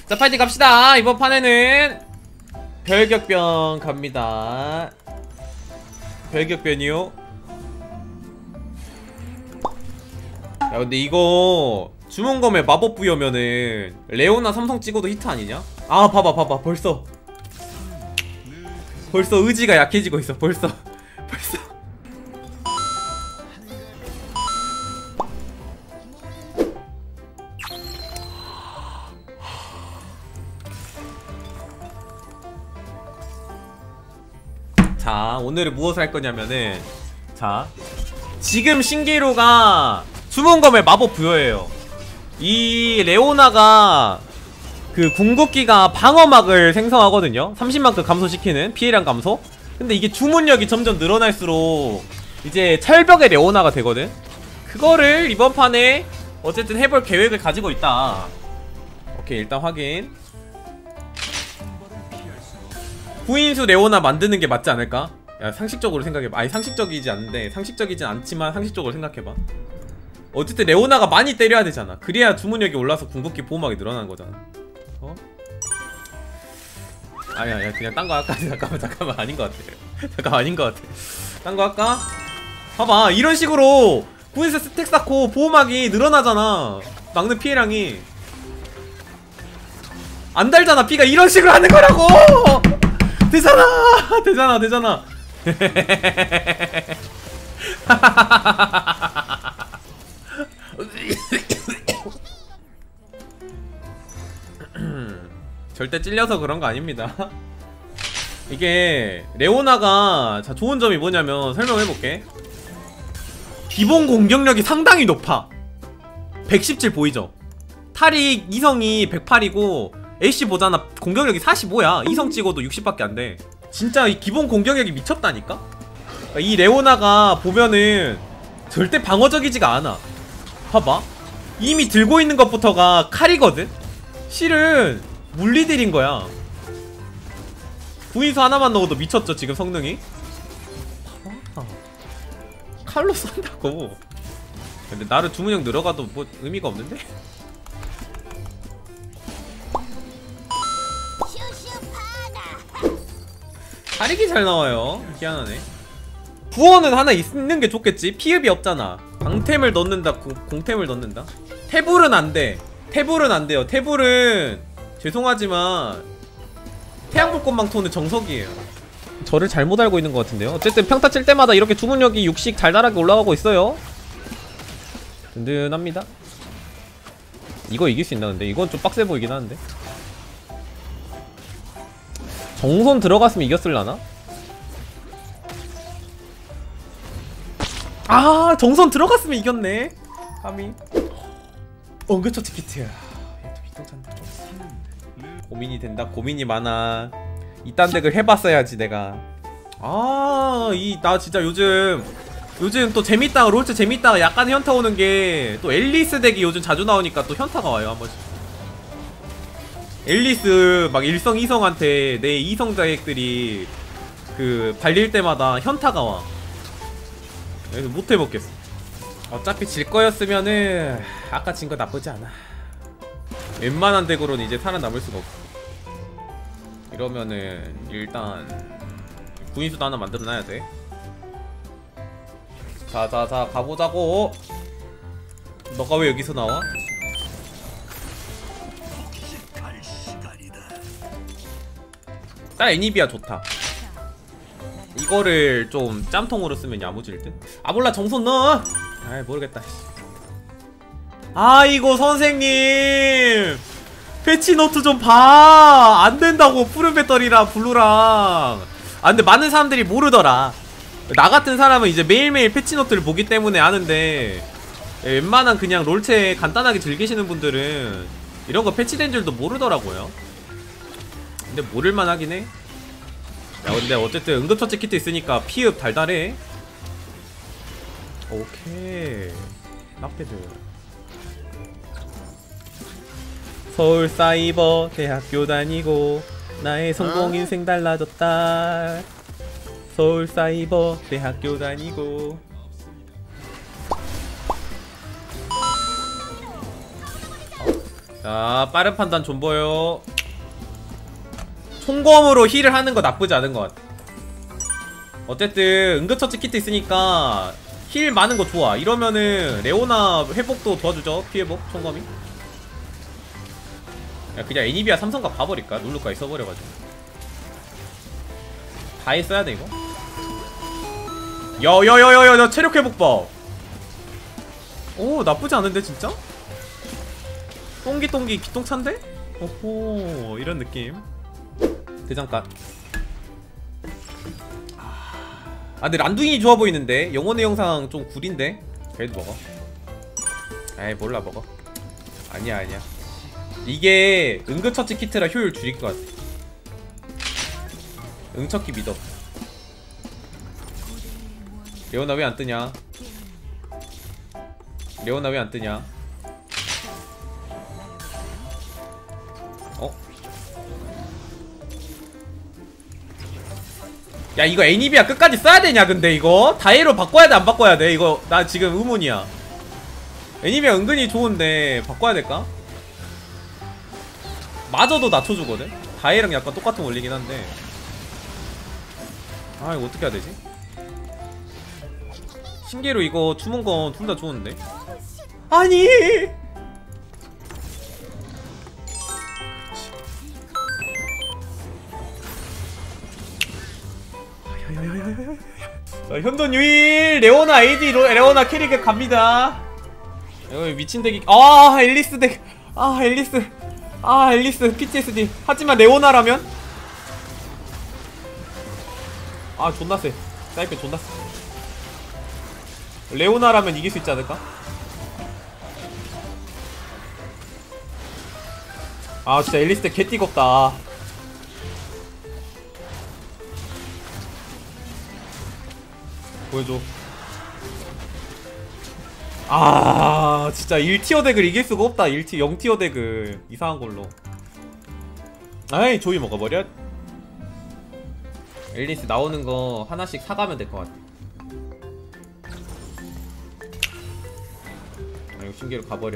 자 파이팅 갑시다. 이번 판에는 별격변 갑니다. 별격변이요. 야 근데 이거 주문검에 마법 부여면은 레오나 삼성 찍어도 히트 아니냐? 아 봐봐 벌써 의지가 약해지고 있어. 벌써 자 오늘은 무엇을 할 거냐면은, 자 지금 신기루가 주문검에 마법 부여예요. 이 레오나가 그 궁극기가 방어막을 생성하거든요. 30만큼 감소시키는 피해량 감소. 근데 이게 주문력이 점점 늘어날수록 이제 철벽의 레오나가 되거든. 그거를 이번 판에 어쨌든 해볼 계획을 가지고 있다. 오케이 일단 확인. 구인수 레오나 만드는 게 맞지 않을까? 야 상식적으로 생각해봐. 아니 상식적이지 않는데, 상식적이진 않지만 상식적으로 생각해봐. 어쨌든 레오나가 많이 때려야 되잖아. 그래야 주문력이 올라서 궁극기 보호막이 늘어나는 거잖아. 어? 아니야 그냥 딴 거 할까? 잠깐만 아닌 것 같아. 잠깐 아닌 것 같아. 딴 거 할까? 봐봐 이런 식으로 구인수 스택 쌓고 보호막이 늘어나잖아. 막는 피해량이 안 달잖아. 피가 이런 식으로 하는 거라고. 되잖아. 절대 찔려서 그런 거 아닙니다. 이게 레오나가 자 좋은 점이 뭐냐면 설명해볼게. 기본 공격력이 상당히 높아. 117 보이죠? 탈익 이성이 108이고 AC 보잖아. 공격력이 45야. 이성 찍어도 60밖에 안 돼. 진짜 이 기본 공격력이 미쳤다니까? 이 레오나가 보면은 절대 방어적이지가 않아. 봐봐. 이미 들고 있는 것부터가 칼이거든? 실은 물리딜인 거야. 구인수 하나만 넣어도 미쳤죠 지금 성능이? 봐봐. 칼로 쏜다고. 근데 나를 주문력 늘어가도 뭐 의미가 없는데? 탈익이 잘 나와요. 희한하네. 구원은 하나 있는 게 좋겠지. 피읍이 없잖아. 방템을 넣는다, 공템을 넣는다. 태블은 안 돼. 태블은 안 돼요. 태블은 죄송하지만 태양불꽃망토는 정석이에요. 저를 잘못 알고 있는 것 같은데요. 어쨌든 평타 칠 때마다 이렇게 주문력이 60 달달하게 올라가고 있어요. 든든합니다. 이거 이길 수 있나 근데? 이건 좀 빡세 보이긴 하는데. 정손 들어갔으면 이겼을라나? 아 정손 들어갔으면 이겼네. 까미. 응급처치 키트야. 고민이 된다. 고민이 많아. 이딴 덱을 해봤어야지 내가. 나 진짜 요즘 또 재밌다. 롤체 재밌다. 약간 현타 오는 게 또 앨리스 덱이 요즘 자주 나오니까 또 현타가 와요 한 번씩. 앨리스 막 1성 2성한테 내 2성 자객들이 그 발릴 때마다 현타가 와. 그래서 못 해먹겠어. 어차피 질 거였으면은 아까 진 거 나쁘지 않아. 웬만한 덱으로는 이제 살아남을 수가 없어. 이러면은 일단 구인수도 하나 만들어놔야 돼. 자 가보자고. 너가 왜 여기서 나와? 딱 애니비아 좋다. 이거를 좀 짬통으로 쓰면 야무질 듯? 아 몰라 정손 넣어! 아이 모르겠다. 아이고 선생님 패치노트 좀 봐! 안된다고. 푸른 배터리랑 블루랑. 아 근데 많은 사람들이 모르더라. 나 같은 사람은 이제 매일매일 패치노트를 보기 때문에 아는데, 웬만한 그냥 롤체 간단하게 즐기시는 분들은 이런거 패치된 줄도 모르더라고요. 근데 모를만 하긴 해. 야 근데 어쨌든 응급처치 키트 있으니까 피읍 달달해. 오케이 낙패드. 서울사이버 대학교 다니고 나의 성공 인생 달라졌다. 서울사이버 대학교 다니고. 자, 빠른 판단 존버요. 총검으로 힐을 하는 거 나쁘지 않은 것 같아. 어쨌든 응급처치 키트 있으니까 힐 많은 거 좋아. 이러면은 레오나 회복도 도와주죠. 피회복 총검이. 야, 그냥 애니비아 삼성각 봐버릴까? 룰루까지 써버려가지고 다 했어야 돼 이거. 야야야야야, 체력 회복 봐. 오, 나쁘지 않은데 진짜? 똥기똥기 기똥찬데? 오호, 이런 느낌. 대장간. 아, 근데 란두인이 좋아 보이는데 영혼의 영상 좀 구린데? 그래도 먹어. 에이, 몰라, 먹어. 아니야 아니야. 이게 응급처치 키트라 효율 줄일 것 같아. 응처키 믿어. 레오나 왜 안 뜨냐? 레오나 왜 안 뜨냐? 어? 야, 이거 애니비아 끝까지 써야 되냐 근데 이거? 다이로 바꿔야 돼 안 바꿔야 돼? 이거 나 지금 의문이야. 애니비아 은근히 좋은데 바꿔야 될까? 마저도 낮춰주거든? 다이랑 약간 똑같은 원리긴 한데. 아, 이거 어떻게 해야 되지? 신기로 이거 주문건 둘 다 좋은데? 아니! 자, 현존 유일 레오나 AD 레오나 캐릭 갑니다. 여기 미친 덱이. 아, 앨리스 덱. 아, 앨리스. 아, 앨리스 PTSD. 하지만 레오나라면? 아, 존나 세. 사이펜 존나 세. 레오나라면 이길 수 있지 않을까? 아, 진짜 앨리스 덱 개띠겁다. 보여줘. 아, 진짜 1티어 덱을 이길 수가 없다. 0티어 덱을 이상한 걸로. 아이, 조이 먹어버려. 앨리스 나오는 거 하나씩 사가면 될 것 같아. 아, 이거 신기로 가버려.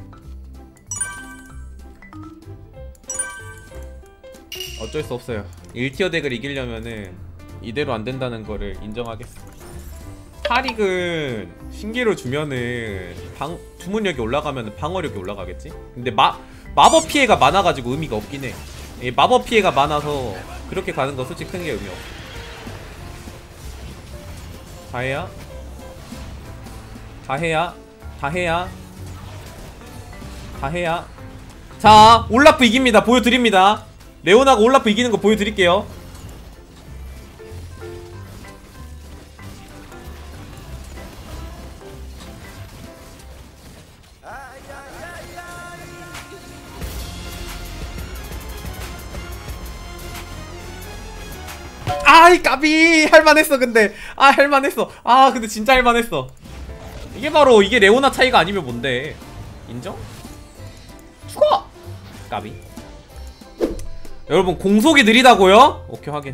어쩔 수 없어요. 1티어 덱을 이기려면은 이대로 안 된다는 거를 인정하겠어. 타릭은 신기로 주면은 주문력이 올라가면 방어력이 올라가겠지? 근데 마법 피해가 많아가지고 의미가 없긴 해. 마법 피해가 많아서 그렇게 가는 거 솔직히 큰 게 의미 없어. 다해야? 다해야? 다해야? 다해야? 자, 올라프 이깁니다. 보여드립니다. 레오나가 올라프 이기는 거 보여드릴게요. 아이, 까비! 할만했어 근데. 아, 할만했어. 아, 근데 진짜 할만했어. 이게 바로 이게 레오나 차이가 아니면 뭔데. 인정? 죽어! 까비. 여러분, 공속이 느리다고요? 오케이, 확인.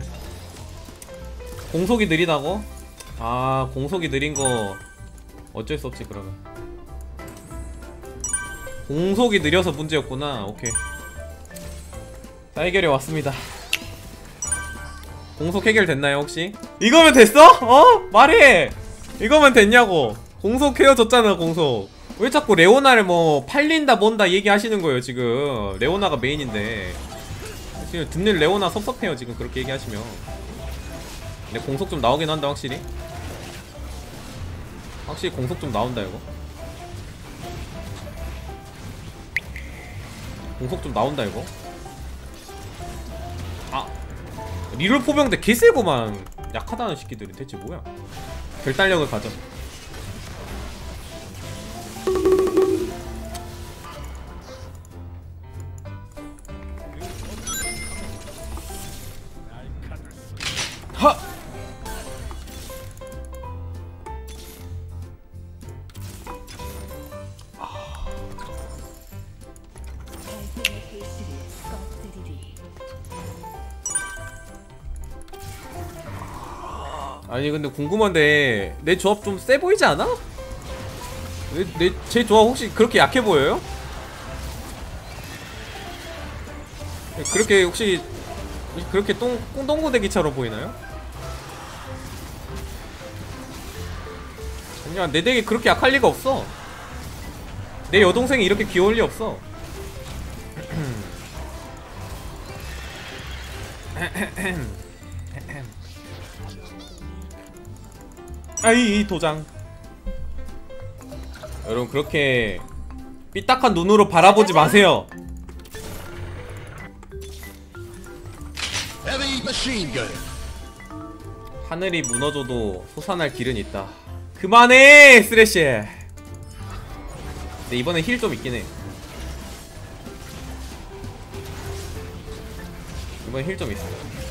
공속이 느리다고? 아, 공속이 느린거 어쩔 수 없지 그러면. 공속이 느려서 문제였구나. 오케이. 자, 해결해 왔습니다. 공속 해결됐나요 혹시? 이거면 됐어? 어? 말해! 이거면 됐냐고. 공속 헤어졌잖아. 공속. 왜 자꾸 레오나를 뭐 팔린다 뭔다 얘기하시는 거예요 지금. 레오나가 메인인데 지금 듣는 레오나 섭섭해요 지금 그렇게 얘기하시면. 근데 공속 좀 나오긴 한다. 확실히 공속 좀 나온다. 이거 공속 좀 나온다. 이거 아, 리롤 포병대 개세고만 약하다는 새끼들이 대체 뭐야. 결단력을 가져. 하! 아니 근데 궁금한데 내 조합 좀 세 보이지 않아? 제 조합 혹시 그렇게 약해 보여요? 그렇게 혹시 그렇게 꽁동고대기처럼 보이나요? 아니야, 내 덱이 그렇게 약할 리가 없어. 내 여동생이 이렇게 귀여울 리 없어. 아이 도장. 여러분 그렇게 삐딱한 눈으로 바라보지 마세요. 하늘이 무너져도 솟아날 길은 있다. 그만해 쓰레쉬. 근데 이번엔 힐 좀 있긴 해. 이번엔 힐 좀 있어.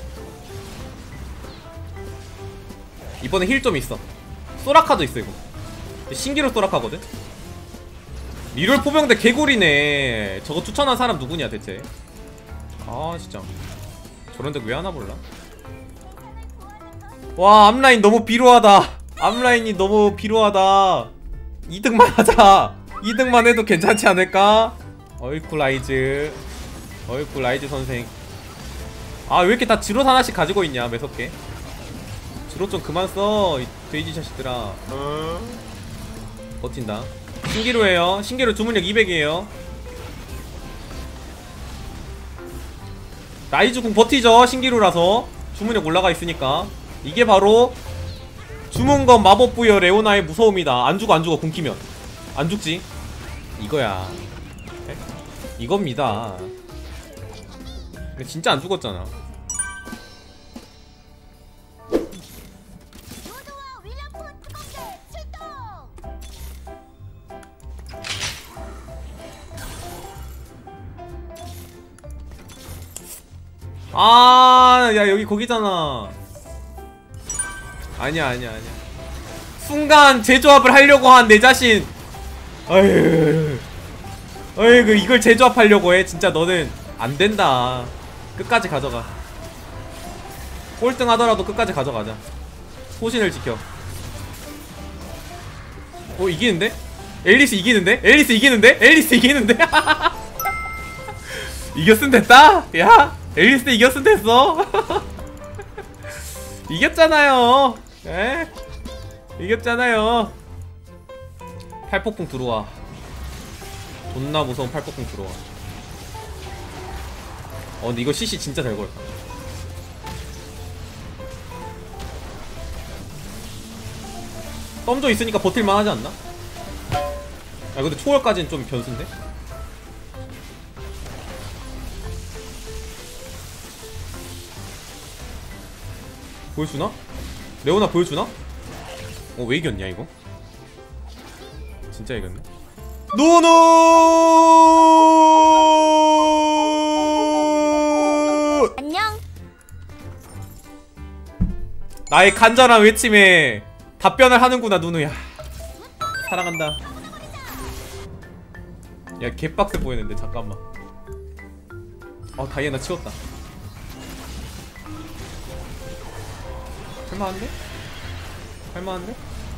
이번엔 힐 좀 있어. 소라카도 있어 이거. 신기루 소라카거든? 리롤 포병대 개구리네. 저거 추천한 사람 누구냐 대체. 아 진짜 저런 덱 왜 하나 몰라. 와 앞라인 너무 비루하다. 앞라인이 너무 비루하다. 2등만 하자. 2등만 해도 괜찮지 않을까? 어이쿠 라이즈. 어이쿠 라이즈 선생. 아 왜 이렇게 다 지롯 하나씩 가지고 있냐 매섭게. 지롯 좀 그만 써 이 돼지 자식들아. 버틴다. 신기루에요. 신기루 주문력 200이에요 라이즈 궁 버티죠. 신기루라서 주문력 올라가 있으니까. 이게 바로 주문검 마법부여 레오나의 무서움이다. 안죽어 안죽어 궁 끼면 안죽지. 이거야. 이겁니다. 근데 진짜 안죽었잖아. 아, 야 여기 거기잖아. 아니야. 순간 재조합을 하려고 한 내 자신. 어이구 이걸 재조합하려고 해. 진짜 너는 안 된다. 끝까지 가져가. 꼴등 하더라도 끝까지 가져가자. 소신을 지켜. 이기는데? 앨리스 이기는데? 앨리스 이기는데? 이겼으면 됐다? 야 앨리스 이겼으면 됐어. 이겼잖아요. 에? 이겼잖아요. 팔폭풍 들어와. 존나 무서운 팔폭풍 들어와. 근데 이거 CC 진짜 잘 걸었다. 덤져 있으니까 버틸만 하지 않나? 아 근데 초월까지는 좀 변수인데? 보여주나? 레오나 보여주나? 왜 이겼냐 이거? 진짜 이겼네. 노노! 안녕. 나의 간절한 외침에 답변을 하는구나 누누야. 사랑한다. 야 개빡세 보이는데 잠깐만. 다이애나 치웠다. 할만한데? 할만한데?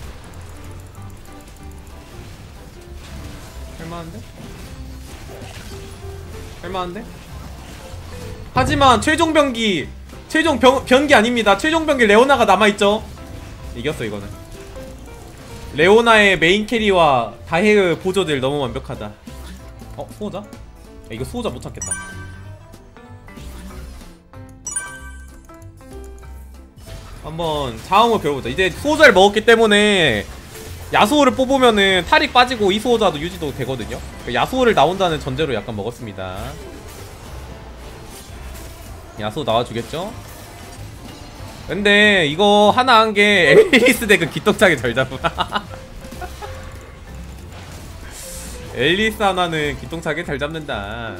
할만한데? 할만한데? 하지만 최종 병기 변기 아닙니다. 최종 병기 레오나가 남아있죠. 이겼어 이거는. 레오나의 메인 캐리와 다해의 보조들 너무 완벽하다. 수호자? 야, 이거 수호자 못 찾겠다. 한번 자웅을 배워보자. 이제 수호자를 먹었기 때문에 야수호를 뽑으면은 탈익 빠지고 이 수호자도 유지도 되거든요. 야수호를 나온다는 전제로 약간 먹었습니다. 야수호 나와주겠죠? 근데 이거 하나 한 게 앨리스 덱은 기똥차게 잘 잡아. 앨리스 하나는 기똥차게 잘 잡는다.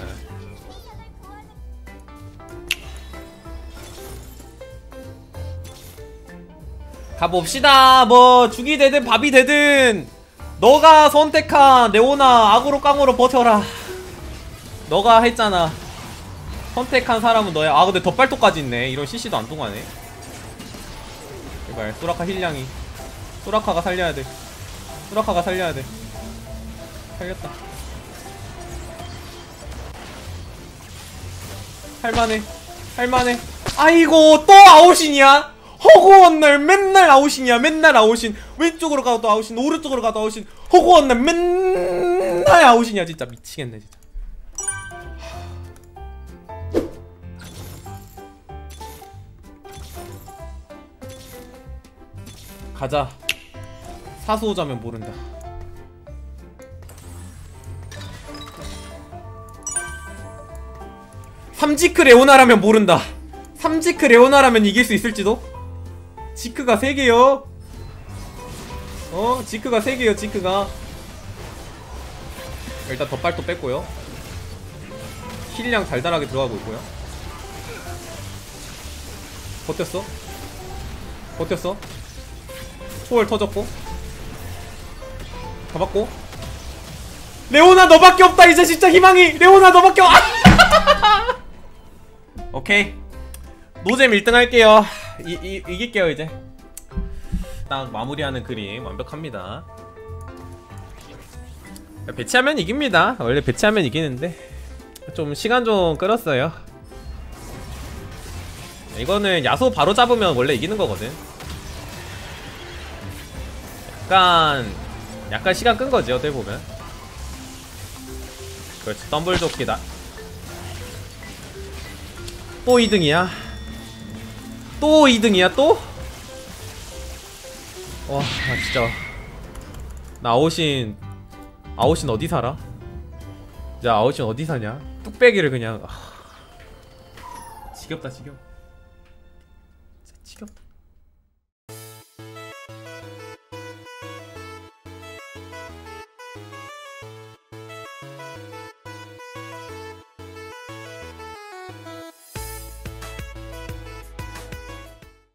가봅시다. 뭐 죽이 되든 밥이 되든 너가 선택한 레오나 악으로 깡으로 버텨라. 너가 했잖아. 선택한 사람은 너야. 근데 덧발톱까지 있네. 이런 CC도 안 통하네. 제발 소라카 힐량이. 소라카가 살려야돼. 소라카가 살려야돼. 살렸다. 할만해. 할만해. 아이고 또 아웃이냐? 허구한 날 맨날 아웃이냐? 맨날 아웃인. 왼쪽으로 가도 아웃인, 오른쪽으로 가도 아웃인. 허구한 날 맨날 아웃이냐? 진짜 미치겠네 진짜. 가자. 사수오자면 모른다. 삼지크 레오나라면 모른다. 삼지크 레오나라면 이길 수 있을지도? 지크가 3개요. 지크가 3개요. 지크가 일단 덧발도 뺐고요. 힐량 달달하게 들어가고 있고요. 버텼어. 버텼어. 초월 터졌고 잡았고. 레오나 너밖에 없다. 이제 진짜 희망이. 레오나 너밖에 없. 오케이 노잼 1등 할게요. 이길게요. 이제 딱 마무리하는 그림 완벽합니다. 배치하면 이깁니다. 원래 배치하면 이기는데 좀 시간 좀 끌었어요. 이거는 야소 바로 잡으면 원래 이기는 거거든. 약간 시간 끈 거지 어떻게 보면. 그렇지. 덤블 조끼다. 또 2등이야. 또 2등이야 또? 와 진짜 나 아웃신 어디 살아? 야 아웃신 어디 사냐? 뚝배기를 그냥 지겹다 지겨워.